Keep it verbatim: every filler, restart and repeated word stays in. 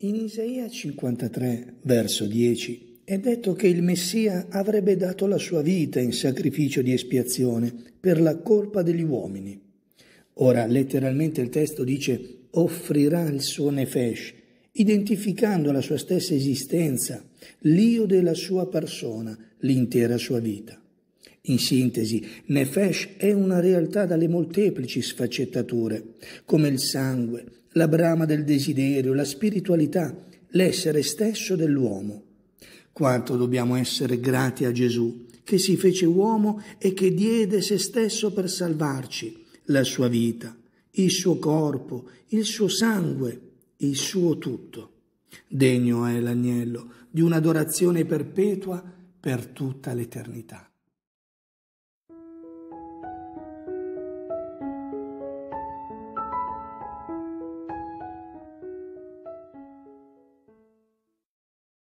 In Isaia cinquantatré, verso dieci, è detto che il Messia avrebbe dato la sua vita in sacrificio di espiazione per la colpa degli uomini. Ora, letteralmente il testo dice offrirà il suo nefesh, identificando la sua stessa esistenza, l'io della sua persona, l'intera sua vita. In sintesi, nefesh è una realtà dalle molteplici sfaccettature, come il sangue, la brama del desiderio, la spiritualità, l'essere stesso dell'uomo. Quanto dobbiamo essere grati a Gesù, che si fece uomo e che diede se stesso per salvarci, la sua vita, il suo corpo, il suo sangue, il suo tutto. Degno è l'agnello di un'adorazione perpetua per tutta l'eternità.